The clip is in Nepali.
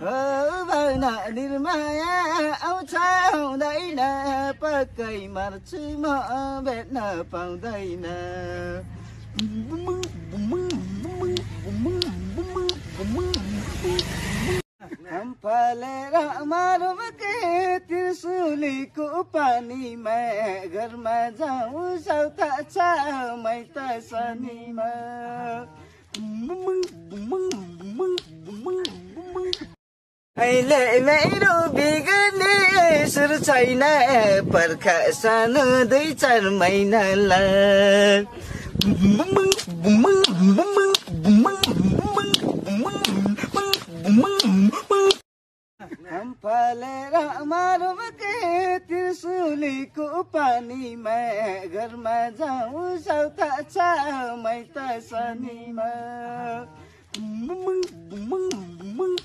भन निर्माया आउँछ आउँदैन पक्कै मर्छु म भेट्न पाउँदैन फलेर मारौँ के त्रिशुलीको पानीमा घरमा जाउँ सौता छ मैत शनिमा अहिले मेरो बिग्ने सुरु छैन पर्खा सानो 2-4 महिनालाई फलेर मारौँ के त्रिशुलीको पानीमा घरमा जाउँ सौता छ मैत शनिमा